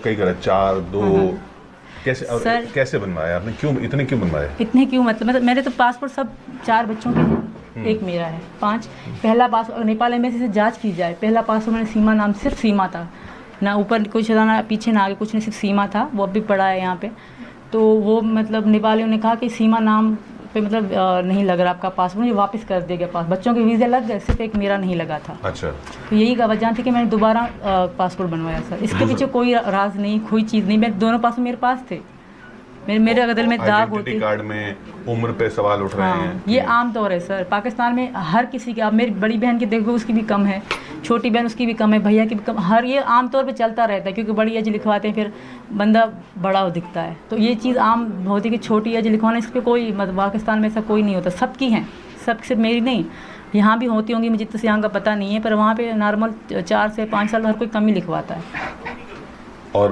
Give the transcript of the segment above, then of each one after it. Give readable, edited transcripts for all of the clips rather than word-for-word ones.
कई घर 4 2 कैसे सर, कैसे बनवाया आपने, क्यों इतने क्यों बनवाए? इतने क्यों मतलब मेरे तो पासपोर्ट सब 4 बच्चों के हैं, एक मेरा है 5। पहला पासपोर्ट नेपाल एम्बेसी से जांच की जाए, पहला पासपोर्ट मैंने सीमा नाम, सिर्फ सीमा था ना, ऊपर कुछ था ना पीछे ना आगे कुछ नहीं, सिर्फ सीमा था, वो अब भी पड़ा है यहाँ पे। तो वो मतलब नेपालियों ने कहा कि सीमा नाम पे मतलब नहीं लग रहा आपका पासपोर्ट, मुझे वापस कर दिया गया पास। बच्चों के वीज़े लग गए, सिर्फ एक मेरा नहीं लगा था। अच्छा। तो यही का वजह थी कि मैंने दोबारा पासपोर्ट बनवाया सर। इसके पीछे कोई राज नहीं, कोई चीज़ नहीं, मैं दोनों पासपोर्ट मेरे पास थे। मेरे अगर में दाग होती, कार्ड में उम्र पे सवाल उठ रहे हैं। ये आम तौर है सर पाकिस्तान में, हर किसी के। आप मेरी बड़ी बहन की देखो उसकी भी कम है, छोटी बहन उसकी भी कम है, भैया की भी कम, हर ये आम तौर पे चलता रहता है, क्योंकि बड़ी एज लिखवाते हैं फिर बंदा बड़ा दिखता है। तो ये चीज़ आम होती है कि छोटी एज लिखवाना, इस पर कोई मतलब पाकिस्तान में ऐसा कोई नहीं होता, सबकी हैं, सब सिर्फ मेरी नहीं। यहाँ भी होती होंगी, मुझे तो यहाँ का पता नहीं है, पर वहाँ पे नॉर्मल 4 से 5 साल हर कोई कम ही लिखवाता है। और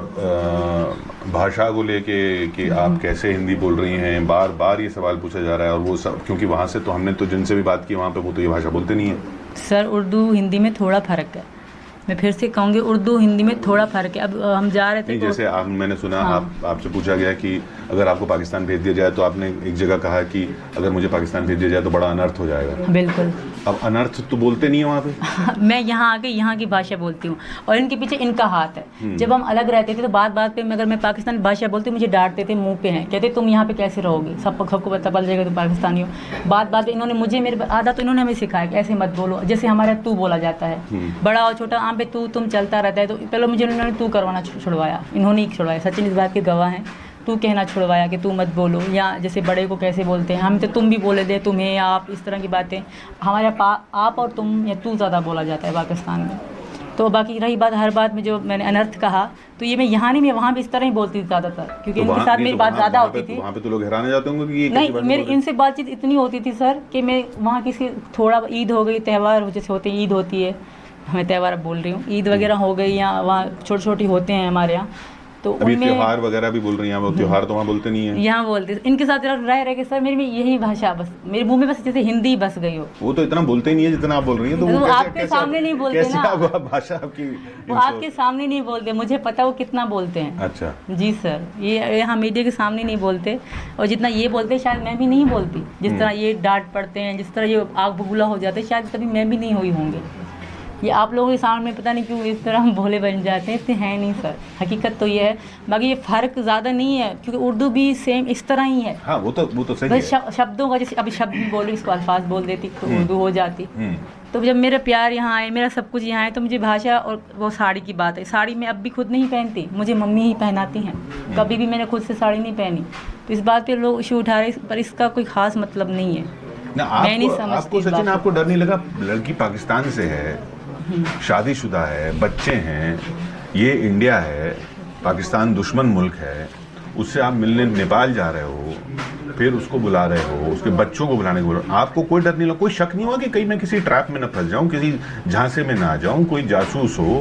भाषा को लेके कि आप कैसे हिंदी बोल रही हैं, बार बार ये सवाल पूछा जा रहा है। और वो सब क्योंकि वहाँ से तो हमने तो जिनसे भी बात की वहाँ पे वो तो ये भाषा बोलते नहीं है। सर उर्दू हिंदी में थोड़ा फ़र्क है, मैं फिर से कहूँगी उर्दू हिंदी में थोड़ा फ़र्क है। अब हम जा रहे थे जैसे मैंने सुना, आपसे पूछा गया कि अगर आपको पाकिस्तान भेज दिया जाए, तो आपने एक जगह कहा कि अगर मुझे पाकिस्तान भेज दिया जाए तो बड़ा अनर्थ हो जाएगा। बिल्कुल। अब अनर्थ तो बोलते नहीं है वहाँ पे। मैं यहाँ आके यहाँ की भाषा बोलती हूँ, और इनके पीछे इनका हाथ है। जब हम अलग रहते थे तो बात बात पे अगर मैं पाकिस्तानी भाषा बोलती मुझे डांटते थे, मुँह पे हैं, कहते तुम यहाँ पे कैसे रहोगे, सबको पता चल जाएगा तुम पाकिस्तानी हो। बात बात इन्होंने मुझे, मेरे आधा तो इन्होंने हमें सिखाया कि ऐसे मत बोलो, जैसे हमारे तू बोला जाता है, बड़ा और छोटा आम पे तू तुम चलता रहता है। तो पहले मुझे उन्होंने तू करवाना छुड़वाया, इन्होंने ही छुड़वाया, सचिन इस बात के गवाह हैं। तू कहना छुड़वाया कि तू मत बोलो, या जैसे बड़े को कैसे बोलते हैं हम, तो तुम भी बोले दे, तुम्हें, आप, इस तरह की बातें। हमारे आप और तुम या तू ज़्यादा बोला जाता है पाकिस्तान में। तो बाकी रही बात हर बात में जो मैंने अनर्थ कहा, तो ये मैं यहाँ नहीं, मैं वहाँ भी इस तरह ही बोलती थी ज़्यादातर, क्योंकि इनके साथ मेरी बात ज़्यादा होती थी। वहाँ पे तो लोग हैरान हो जाते होंगे कि ये नहीं, मेरी इनसे बातचीत इतनी होती थी सर कि मैं वहाँ किसी थोड़ा ईद हो गई, त्यौहार जैसे होते हैं, ईद होती है, मैं त्यौहार बोल रही हूँ, ईद वगैरह हो गई, या वहाँ छोटे छोटे होते हैं हमारे यहाँ, तो अभी त्योहार वगैरह भी बोल रही हैं, वो त्योहार तो वहाँ बोलते नहीं है, यहाँ बोलते। इनके साथ रह के सर मेरी में यही भाषा, बस मेरे मुंह में बस जैसे हिंदी बस गई हो। वो तो इतना बोलते ही नहीं है जितना आप बोल रही हैं। तो वो आपके सामने नहीं बोलते ना, भाषा आपकी, वो आपके सामने नहीं बोलते, मुझे पता वो कितना बोलते हैं। अच्छा जी सर, ये यहाँ मीडिया के सामने नहीं बोलते, और जितना ये बोलते शायद मैं भी नहीं बोलती, जिस तरह ये डांट पड़ते हैं, जिस तरह ये आग बबूला हो जाते हैं, शायद कभी मैं भी नहीं हुई होंगी। ये आप लोगों के सामने पता नहीं क्यों इस तरह हम भोले बन जाते हैं, इतने हैं नहीं सर, हकीकत तो ये है। बाकी ये फ़र्क ज़्यादा नहीं है, क्योंकि उर्दू भी सेम इस तरह ही है। हाँ, वो तो सही है। शब्दों का, जैसे अभी शब्द बोल रही, इसको अल्फाज बोल देती तो उर्दू हो जाती। तो जब मेरा प्यार यहाँ आए, मेरा सब कुछ यहाँ है, तो मुझे भाषा, और वो साड़ी की बात है, साड़ी मैं अब भी खुद नहीं पहनती, मुझे मम्मी ही पहनाती हैं, कभी भी मैंने खुद से साड़ी नहीं पहनी। तो इस बात पर लोग इशू उठा रहे, पर इसका कोई ख़ास मतलब नहीं है। मैं नहीं समझती। आपको सचिन, आपको डर नहीं लगा? लड़की पाकिस्तान से है, शादीशुदा है, बच्चे हैं, ये इंडिया है, पाकिस्तान दुश्मन मुल्क है, उससे आप मिलने नेपाल जा रहे हो, फिर उसको बुला रहे हो, उसके बच्चों को बुलाने को बोल रहे हो, आपको कोई डर नहीं लगा, कोई शक नहीं हुआ कि कहीं मैं किसी ट्रैप में न फंस जाऊं, किसी झांसे में ना आ जाऊं, कोई जासूस हो?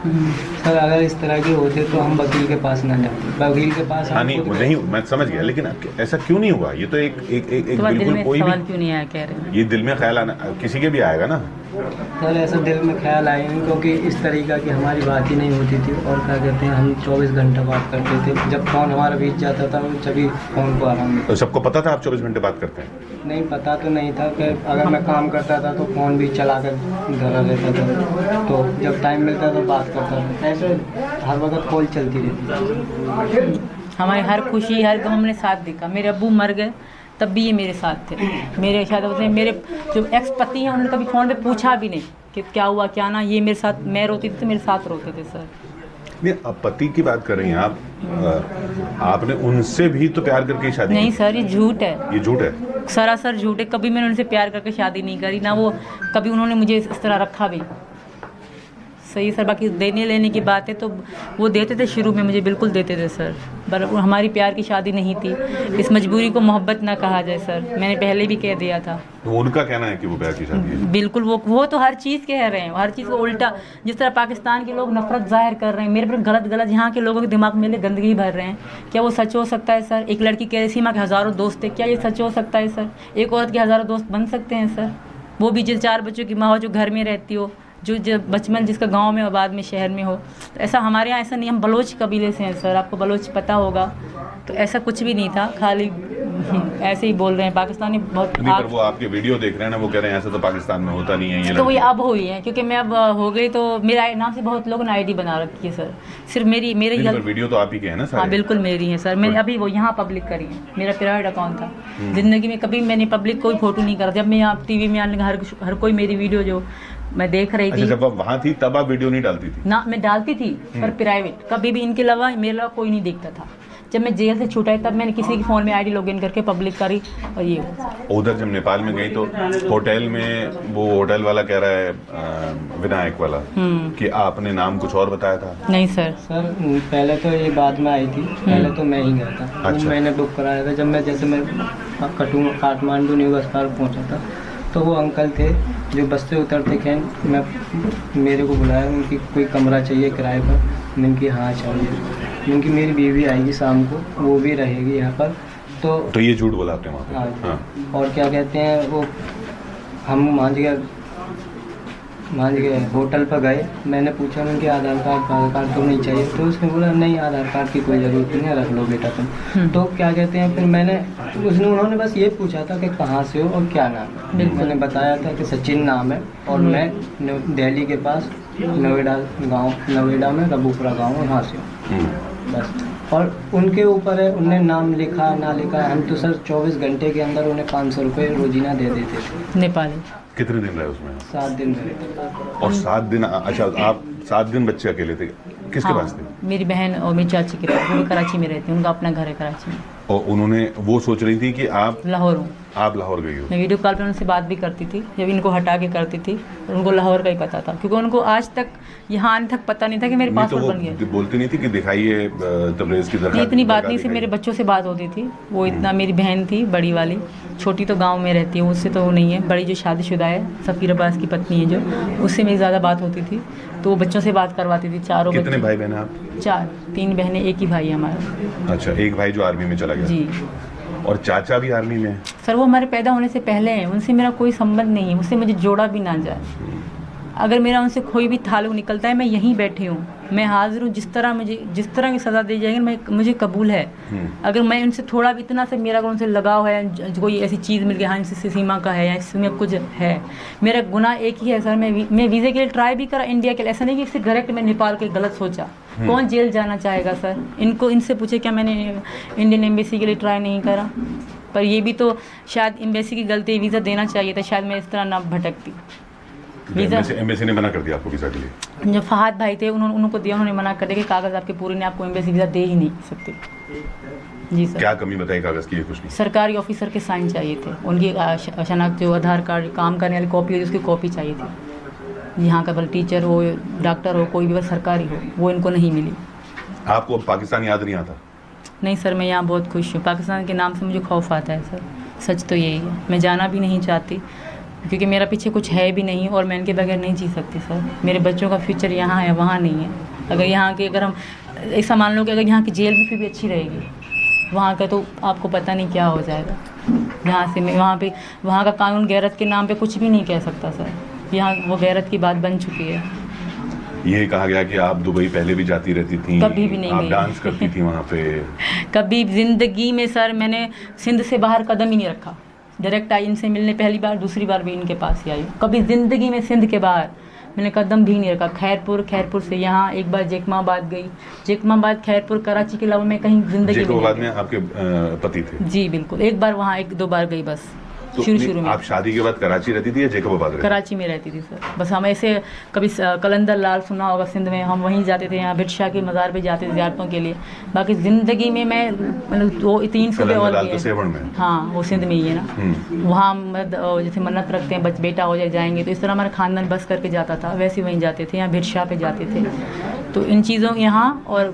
सर अगर इस तरह के होते तो हम वकील के पास ना जाते, वकील के पास। हाँ नहीं, मैं समझ गया, लेकिन ऐसा क्यों नहीं हुआ? ये तो एक बिल्कुल कोई भी क्यों नहीं आया, कह रहे हैं ये दिल में ख्याल आना किसी के भी आएगा ना सर, ऐसा दिल में ख्याल आए नहीं, क्योंकि इस तरीका की हमारी बात ही नहीं होती थी। और क्या कहते हैं, हम 24 घंटे बात करते थे, जब फ़ोन हमारा बीत जाता था तभी फ़ोन को आराम मिलता। तो सबको पता था आप 24 घंटे बात करते हैं? नहीं, पता तो नहीं था कि अगर मैं काम करता था तो फ़ोन भी चला कर धरा रहता था, तो जब टाइम मिलता तो बात करता था, ऐसे हर वक्त कॉल चलती रहती। हमारी हर खुशी, हर गम हमने साथ देखा। मेरे अब्बू मर गए तब भी ये मेरे साथ थे, मेरे शायद उसने, मेरे जो एक्स पति हैं उन्होंने कभी फ़ोन पे पूछा भी नहीं कि क्या हुआ क्या ना, ये मेरे साथ, मैं रोती थी तो मेरे साथ रोते थे सर। नहीं, अब पति की बात कर रही हैं आप, आपने उनसे भी तो प्यार करके शादी नहीं सर, ये झूठ है, ये झूठ है, सरासर झूठ है। कभी मैंने उनसे प्यार करके शादी नहीं करी, ना वो कभी उन्होंने मुझे इस तरह रखा भी। सही सर, बाकी देने लेने की बात है तो वो देते थे शुरू में, मुझे बिल्कुल देते थे सर, पर हमारी प्यार की शादी नहीं थी। इस मजबूरी को मोहब्बत ना कहा जाए सर, मैंने पहले भी कह दिया था। तो उनका कहना है कि वो प्यार की शादी है? बिल्कुल, वो तो हर चीज़ कह रहे हैं, हर चीज़ को उल्टा। जिस तरह पाकिस्तान के लोग नफरत जाहिर कर रहे हैं मेरे पर, गलत यहाँ के लोगों के दिमाग में गंदगी भर रहे हैं, क्या वो सच हो सकता है सर? एक लड़की कह रही सीमा के हज़ारों दोस्त थे, क्या ये सच हो सकता है सर? एक औरत के हज़ारों दोस्त बन सकते हैं सर? वो भी जिस 4 बच्चों की माँ हो, जो घर में रहती हो, जो जब बचपन जिसका गांव में और बाद में शहर में हो, तो ऐसा हमारे यहाँ ऐसा नहीं। हम बलोच कबीले से हैं सर, आपको बलोच पता होगा, तो ऐसा कुछ भी नहीं था, खाली ऐसे ही बोल रहे हैं पाकिस्तानी बहुत। नहीं, पर वो आपके वीडियो देख रहे हैं ना, वो कह रहे हैं ऐसा तो पाकिस्तान में होता नहीं है ये। तो वही अब हुई है, क्योंकि मैं अब हो गई तो मेरा नाम से बहुत लोगों ने आईडी बना रखी है सर। सिर्फ मेरी वीडियो तो आप ही के हैं ना सारे? हाँ बिल्कुल मेरी है सर। मैंने अभी वो यहाँ पब्लिक करी है, मेरा प्राइवेट अकाउंट था। जिंदगी में कभी मैंने पब्लिक कोई फोटो नहीं करा। जब मैं यहाँ टीवी में आने लगा, हर कोई मेरी वीडियो जो मैं देख रही थी। जब आप वहाँ थी तब आप वीडियो नहीं डालती थी? ना, मैं डालती थी पर प्राइवेट, कभी भी इनके अलावा मेरे अलावा कोई नहीं देखता था। जब मैं जेल से छूटा तब मैंने किसी के फ़ोन में आईडी लॉगिन करके पब्लिक करी। और ये उधर जब नेपाल में गई तो होटल में वो होटल वाला कह रहा है विनायक वाला कि आपने नाम कुछ और बताया था? नहीं सर। पहले तो ये बाद में आई थी, पहले तो मैं ही गया था। अच्छा। मैंने बुक कराया था। जब मैं काठमांडू न्यू बस पार्क पहुँचा था तो वो अंकल थे जो बस से उतरते थे, मेरे को बुलाया, उनकी कोई कमरा चाहिए किराए पर। मैंने कि हाँ चाहिए। क्योंकि मेरी बीवी आएगी शाम को, वो भी रहेगी यहाँ पर। तो ये झूठ बोला आपने वहाँ पे? हाँ। और क्या कहते हैं वो, हम मान गए होटल पर गए। मैंने पूछा उनके आधार कार्ड तो नहीं चाहिए, तो उसने बोला नहीं आधार कार्ड की कोई ज़रूरत नहीं है, रख लो बेटा तुम। तो क्या कहते हैं फिर उन्होंने बस ये पूछा था कि कहाँ से हो और क्या नाम है। मैंने बताया था कि सचिन नाम है और मैं दिल्ली के पास नोएडा में रबूपुरा गाँव, वहाँ से हूँ बस। और उनके ऊपर है, उनने नाम लिखा ना लिखा, हम तो सर 24 घंटे के अंदर उन्हें 500 रुपये रोजीना दे देते थे। नेपाली। कितने दिन रहे उसमें? 7 दिन रहे। और 7 दिन? अच्छा, आप 7 दिन बच्चे अकेले थे? किसके पास थे? मेरी बहन और मेरी चाची के पास, वो कराची में रहती है, उनका अपना घर है कराची में। और उन्होंने वो सोच रही थी कि आप लाहौर हूँ। आप लाहौर गई हो? मैं वीडियो कॉल पर उनसे बात भी करती थी, जब इनको हटा के करती थी। उनको लाहौर का ही पता था, क्योंकि उनको आज तक यहाँ आने तक पता नहीं था कि मेरे पासपोर्ट बन गया। बोलती नहीं थी कि दिखाइए तबरेज़ की दरगाह? इतनी बात नहीं, सिर्फ मेरे बच्चों से बात होती थी। वो इतना, मेरी बहन थी बड़ी वाली, छोटी तो गांव में रहती है, उससे तो वो नहीं है। बड़ी जो शादीशुदा है, सफ़ीर अब्बास की पत्नी है जो, उससे मेरी ज़्यादा बात होती थी। तो वो बच्चों से बात करवाती थी। चारों कितने भाई बहन आप? 4, 3 बहनें, एक ही भाई है हमारा। अच्छा, एक भाई जो आर्मी में चला गया? जी। और चाचा भी आर्मी में? सर वो हमारे पैदा होने से पहले हैं, उनसे मेरा कोई संबंध नहीं है, उससे मुझे जोड़ा भी ना जाए। अगर मेरा उनसे कोई भी ताल्लुक निकलता है, मैं यहीं बैठी हूँ, मैं हाजिर हूँ। जिस तरह की सज़ा दी जाएगी मुझे कबूल है। अगर मैं उनसे थोड़ा भी इतना से मेरा अगर उनसे लगाव है, कोई ऐसी चीज़ मिल गई, हाँ इनसे सीमा का है या इसमें कुछ है, मेरा गुनाह एक ही है सर। मैं वीज़े के लिए ट्राई भी करा इंडिया के लिए, ऐसा नहीं कि सिर्फ डायरेक्ट मैं नेपाल के गलत सोचा। कौन जेल जाना चाहेगा सर? इनसे पूछे क्या मैंने इंडियन एम्बेसी के लिए ट्राई नहीं करा? पर ये भी तो शायद एम्बेसी की गलती, वीज़ा देना चाहिए था, शायद मैं इस तरह ना भटकती। एम्बेसी ने मना कर दिया आपको वीज़ा के लिए? जो फहाद भाई थे उनको दिया, उन्होंने मना कर दिया कि कागज़ आपके पूरे ने, आपको एम्बेसी वीज़ा दे ही नहीं सकते। जी सर। क्या कमी बताई कागज़ की? कुछ नहीं, सरकारी ऑफिसर के साइन चाहिए थे, उनकी शनाख्त जो आधार कार्ड काम करने वाली कॉपी होती है उसकी कॉपी चाहिए थी। यहाँ का भले टीचर हो, डॉक्टर हो, कोई भी बस सरकारी हो, वो इनको नहीं मिली। आपको पाकिस्तान याद नहीं आता? नहीं सर, मैं यहाँ बहुत खुश हूँ। पाकिस्तान के नाम से मुझे खौफ आता है सर, सच तो यही है। मैं जाना भी नहीं चाहती, क्योंकि मेरा पीछे कुछ है भी नहीं और मैं इनके बगैर नहीं जी सकती सर। मेरे बच्चों का फ्यूचर यहाँ है, वहाँ नहीं है। अगर यहाँ के, अगर हम ऐसा मान लो कि अगर यहाँ की जेल भी फिर भी अच्छी रहेगी, वहाँ का तो आपको पता नहीं क्या हो जाएगा। यहाँ से मैं वहाँ का कानून गैरत के नाम पे कुछ भी नहीं कह सकता सर। यहाँ वो गैरत की बात बन चुकी है। ये कहा गया कि आप दुबई पहले भी जाती रहती थी? कभी भी नहीं आप गई। डांस करती थी वहाँ पे? कभी ज़िंदगी में सर मैंने सिंध से बाहर कदम ही नहीं रखा। डायरेक्ट आई इनसे मिलने पहली बार, दूसरी बार भी इनके पास ही आई। कभी ज़िंदगी में सिंध के बाहर मैंने कदम भी नहीं रखा। खैरपुर से यहाँ एक बार जेकमाबाद गई, जेकमाबाद, खैरपुर, कराची के अलावा मैं कहीं ज़िंदगी में। जेकमाबाद में आपके पति थे? जी बिल्कुल, एक बार वहाँ 1-2 बार गई बस। तो शुरू में आप शादी के बाद कराची रहती थी या जेकबाबाद? कराची में रहती थी सर। बस हम ऐसे कभी कलंदर लाल सुना होगा सिंध में, हम वहीं जाते थे, यहाँ भिट शाह के मज़ार पे जाते थे ज़ियारतों के लिए। बाकी ज़िंदगी में मैं मतलब 2-3 सूबे और में। हाँ वो सिंध में ही है ना। वहाँ जैसे मन्नत रखते हैं बेटा हो जाएंगे, तो इस तरह हमारा खानदान बस करके जाता था, वैसे वहीं जाते थे। यहाँ भिट शाह पे जाते थे। तो इन चीज़ों यहाँ और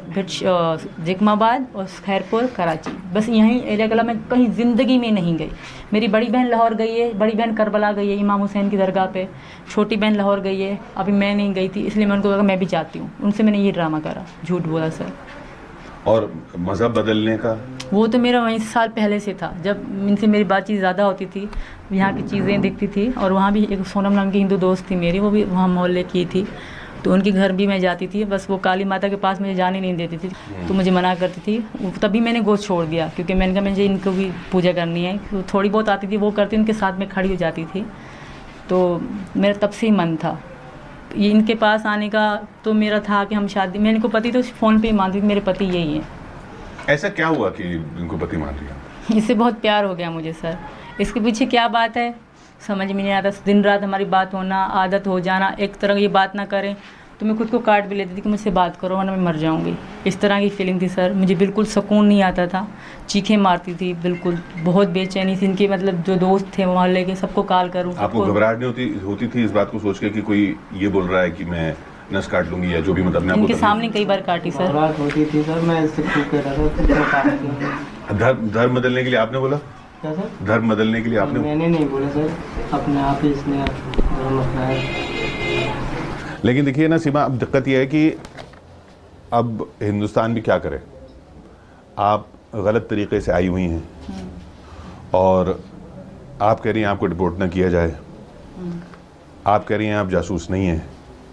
जेकमाबाद और खैरपुर, कराची, बस यहीं एरिया कला में कहीं ज़िंदगी में नहीं गई। मेरी बड़ी बहन लाहौर गई है, बड़ी बहन करबला गई है इमाम हुसैन की दरगाह पे, छोटी बहन लाहौर गई है, अभी मैं नहीं गई थी, इसलिए मैं उनको कहा मैं भी जाती हूँ। उनसे मैंने ये ड्रामा करा, झूठ बोला सर। और मज़हब बदलने का? वो तो मेरा वहीं साल पहले से था, जब इनसे मेरी बातचीत ज़्यादा होती थी, यहाँ की चीज़ें दिखती थी। और वहाँ भी एक सोनम नाम की हिंदू दोस्त थी मेरी, वो भी वहाँ मोहल्ले की थी, तो उनके घर भी मैं जाती थी। बस वो काली माता के पास मुझे जाने नहीं देती थी, तो मुझे मना करती थी। तभी मैंने गोश्त छोड़ दिया, क्योंकि मैंने कहा मुझे इनको भी पूजा करनी है। तो थोड़ी बहुत आती थी वो करती, उनके साथ में खड़ी हो जाती थी। तो मेरा तब से ही मन था ये इनके पास आने का। तो मेरा था कि हम शादी, मैंने को पति तो फ़ोन पे ही मानती थी मेरे पति यही है। ऐसा क्या हुआ कि इनको पति मान लिया? इससे बहुत प्यार हो गया मुझे सर। इसके पीछे क्या बात है समझ में नहीं आता। दिन रात हमारी बात होना, आदत हो जाना, एक तरह ये बात ना करें तो मैं खुद को काट भी लेती थी कि मुझसे बात करो वरना मैं मर जाऊंगी। इस तरह की फीलिंग थी सर, मुझे बिल्कुल सुकून नहीं आता था, चीखें मारती थी, बिल्कुल बहुत बेचैनी थी। इनके मतलब जो दोस्त थे मोहल्ले के सबको कॉल करूँ। आपको घबराहट नहीं होती थी इस बात को सोच के कि कोई ये बोल रहा है कि मैं नस काट लूंगी या जो भी, मतलब इनके सामने कई बार काटी सर। घबराहट होती थी सर, मैं इससे चुप कर रहा था। धर्म बदलने के लिए आपने बोला? क्या सर? धर्म बदलने के लिए आपने? मैंने नहीं बोला सर, अपने आप ही इसने धर्म अपनाया। लेकिन देखिए ना सीमा, अब दिक्कत यह है कि अब हिंदुस्तान भी क्या करे। आप गलत तरीके से आई हुई हैं और आप कह रही हैं आपको डिपोर्ट ना किया जाए, आप कह रही हैं आप जासूस नहीं हैं,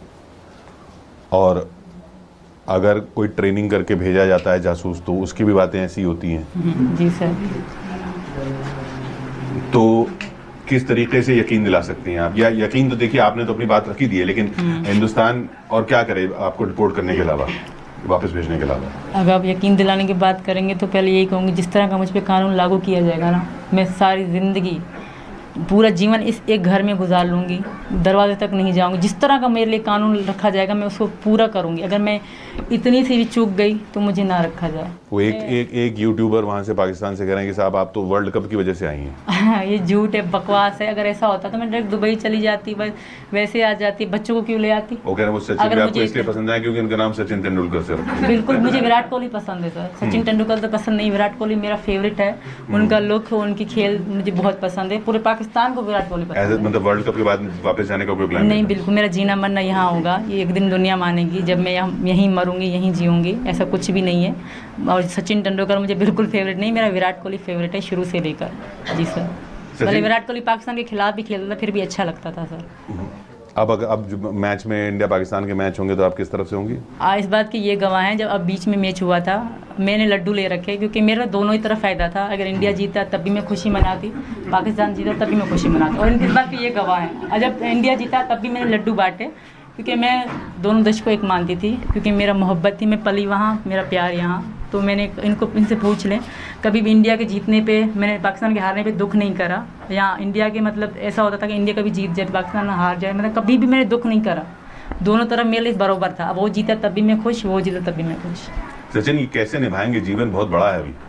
और अगर कोई ट्रेनिंग करके भेजा जाता है जासूस तो उसकी भी बातें ऐसी होती हैं। जी सर। तो किस तरीके से यकीन दिला सकती हैं आप? या यकीन तो देखिए आपने तो अपनी बात रखी दी है, लेकिन हिंदुस्तान और क्या करे आपको डिपोर्ट करने के अलावा, वापस भेजने के अलावा? अगर आप यकीन दिलाने की बात करेंगे तो पहले यही कहूँगी, जिस तरह का मुझ पर कानून लागू किया जाएगा ना, मैं सारी ज़िंदगी पूरा जीवन इस एक घर में गुजार लूँगी, दरवाजे तक नहीं जाऊँगी। जिस तरह का मेरे लिए कानून रखा जाएगा मैं उसको पूरा करूँगी। अगर मैं इतनी सी भी चूक गई तो मुझे ना रखा जाए। वो एक यूट्यूबर वहाँ से पाकिस्तान से कह रहे हैं कि साहब आप तो वर्ल्ड कप की वजह से आई हैं। ये झूठ है, बकवास है। अगर ऐसा होता तो मैं डायरेक्ट दुबई चली जाती, बस वैसे आ जाती। बच्चों को क्यों ले आती? वो कह रहे हैं वो सचिन भी आपको इसलिए पसंद है क्योंकि उनका नाम सचिन तेंदुलकर से रखा है। बिल्कुल, मुझे विराट कोहली पसंद है सर। सचिन तेंदुलकर तो पसंद नहीं, विराट कोहली मेरा फेवरेट है। उनका लुक, उनकी खेल मुझे बहुत पसंद है। पूरे पाकिस्तान को विराट कोहली पसंद है। मतलब वर्ल्ड कप के बाद वापस जाने का कोई प्लान नहीं? बिल्कुल, मेरा जीना मरना यहाँ होगा। ये एक दिन दुनिया मानेगी जब मैं यहीं मरूंगी, यहीं जीऊँगी, ऐसा कुछ भी नहीं है। और सचिन तेंदुलकर मुझे बिल्कुल फेवरेट नहीं, मेरा विराट कोहली फेवरेट है शुरू से लेकर। जी सर। पहले विराट कोहली पाकिस्तान के खिलाफ भी खेलता था, फिर भी अच्छा लगता था सर। अब जो मैच में इंडिया पाकिस्तान के मैच होंगे तो आप किस तरफ से होंगी? इस बात की ये गवाह हैं, जब अब बीच में मैच हुआ था मैंने लड्डू ले रखे, क्योंकि मेरा दोनों ही तरफ फ़ायदा था। अगर इंडिया जीता तब भी मैं खुशी मनाती, पाकिस्तान जीता तब भी मैं खुशी मनाती, और इस बात की ये गवाह हैं। और जब इंडिया जीता तब भी मैंने लड्डू बांटे, क्योंकि मैं दोनों देश को एक मानती थी, क्योंकि मेरा मोहब्बत थी। मैं पली वहाँ, मेरा प्यार यहाँ। तो मैंने इनसे पूछ लें, कभी भी इंडिया के जीतने पे, मैंने पाकिस्तान के हारने पे दुख नहीं करा। यहाँ इंडिया के मतलब ऐसा होता था कि इंडिया कभी जीत जाए, पाकिस्तान हार जाए, मतलब कभी भी मैंने दुख नहीं करा। दोनों तरफ मेरे लिए बराबर था। अब वो जीता तब भी मैं खुश, वो जीता तब भी मैं खुश। सचिन, ये कैसे निभाएंगे? जीवन बहुत बड़ा है अभी।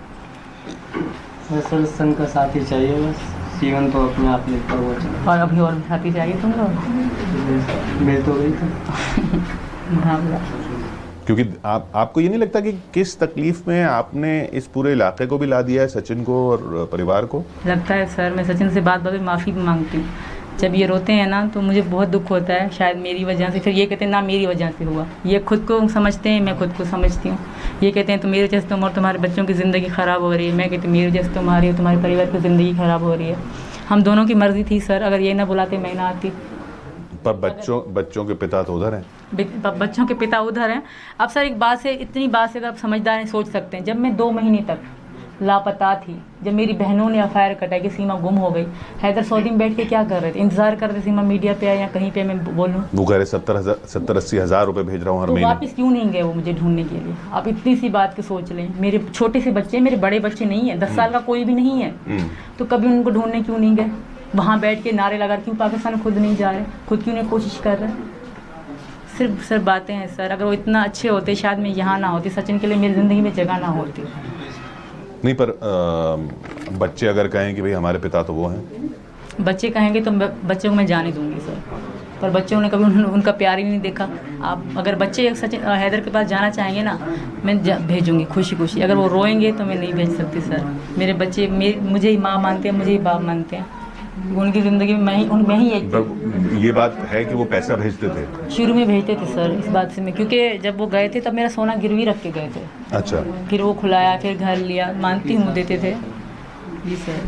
सर संग का साथी चाहिए, बस जीवन तो अपने आप लिखता हुआ चला। और अभी और साथी चाहिए तुम लोग? मिल तो गई थी। हाँ, क्योंकि आपको ये नहीं लगता कि किस तकलीफ में आपने इस पूरे इलाके को भी ला दिया है, सचिन को और परिवार को? लगता है सर। मैं सचिन से बात में माफ़ी भी मांगती हूँ। जब ये रोते हैं ना तो मुझे बहुत दुख होता है, शायद मेरी वजह से। फिर ये कहते हैं ना मेरी वजह से हुआ। ये खुद को समझते हैं, मैं खुद को समझती हूँ। ये कहते हैं तो मेरी वजह से तुम और तुम्हारे बच्चों की ज़िंदगी ख़राब हो रही है। मैं कहती हूँ मेरी वजह से तुम्हारी और तुम्हारे परिवार की ज़िंदगी ख़राब हो रही है। हम दोनों की मर्ज़ी थी सर। अगर ये ना बुलाते मैं ना आती। पर बच्चों के पिता तो उधर हैं। बच्चों के पिता उधर हैं। अब सर एक बात से, इतनी बात से अगर आप समझदार हैं, सोच सकते हैं, जब मैं 2 महीने तक लापता थी, जब मेरी बहनों ने एफआईआर कटाई कि सीमा गुम हो गई, हैदर सऊदी में बैठ के क्या कर रहे थे? इंतजार कर रहे थे सीमा मीडिया पे आए या कहीं पे मैं बोलूँ। वो कह रहे 70-80 हज़ार रुपये भेज रहा हूँ हर महीने। वापस क्यों नहीं गए वो मुझे ढूंढने के लिए? आप इतनी सी बात की सोच लें। मेरे छोटे से बच्चे, मेरे बड़े बच्चे नहीं है, 10 साल का कोई भी नहीं है, तो कभी उनको ढूंढने क्यों नहीं गए? वहाँ बैठ के नारे लगा क्यों पाकिस्तान खुद नहीं जा रहे, खुद क्यों नहीं कोशिश कर रहे? सिर्फ बातें हैं सर। अगर वो इतना अच्छे होते शायद मैं यहाँ ना होती, सचिन के लिए मेरी ज़िंदगी में जगह ना होती। नहीं, पर बच्चे अगर कहें कि भाई हमारे पिता तो वो हैं, बच्चे कहेंगे तो बच्चों को मैं जाने दूंगी सर। पर बच्चों ने कभी उनका प्यार ही नहीं देखा। आप अगर बच्चे सचिन हैदर के पास जाना चाहेंगे ना, मैं भेजूंगी खुशी खुशी। अगर वो रोएंगे तो मैं नहीं भेज सकती सर। मेरे बच्चे मुझे ही माँ मानते हैं, मुझे ही बाप मानते हैं। उनकी ज़िंदगी में मैं ही एक पर ये बात है कि वो पैसा भेजते थे? शुरू में भेजते थे सर, इस बात से मैं, क्योंकि जब वो गए थे तब मेरा सोना गिरवी रख के गए थे। अच्छा। फिर वो खुलाया, फिर घर लिया, मानती हूँ देते थे जी सर।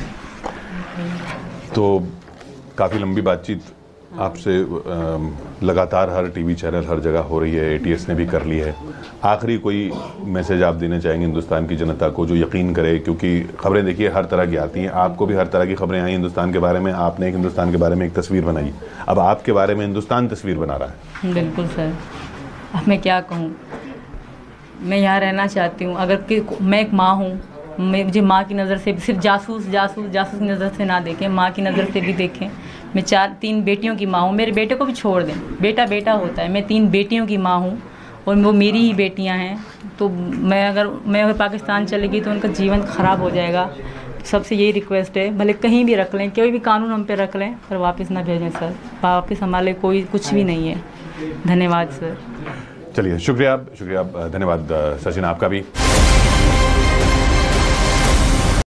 तो काफ़ी लंबी बातचीत आपसे लगातार हर टीवी चैनल हर जगह हो रही है, एटीएस ने भी कर ली है। आखिरी कोई मैसेज आप देना चाहेंगे हिंदुस्तान की जनता को जो यकीन करे, क्योंकि खबरें देखिए हर तरह की आती हैं, आपको भी हर तरह की खबरें आई हिंदुस्तान के बारे में, आपने एक हिंदुस्तान के बारे में एक तस्वीर बनाई, अब आपके बारे में हिंदुस्तान तस्वीर बना रहा है। बिल्कुल सर, अब मैं क्या कहूँ, मैं यहाँ रहना चाहती हूँ। अगर मैं एक माँ हूँ, मुझे माँ की नज़र से सिर्फ जासूस की नज़र से ना देखें, माँ की नज़र से भी देखें। मैं 3 बेटियों की माँ हूँ, मेरे बेटे को भी छोड़ दें, बेटा बेटा होता है, मैं 3 बेटियों की माँ हूँ और वो मेरी ही बेटियाँ हैं। तो मैं अगर पाकिस्तान चलेगी तो उनका जीवन ख़राब हो जाएगा। सबसे यही रिक्वेस्ट है, भले कहीं भी रख लें, कोई भी कानून हम पे रख लें, पर वापस ना भेजें सर, वापस हमारे कोई कुछ भी नहीं है। धन्यवाद सर। चलिए, शुक्रिया, धन्यवाद सचिन आपका भी।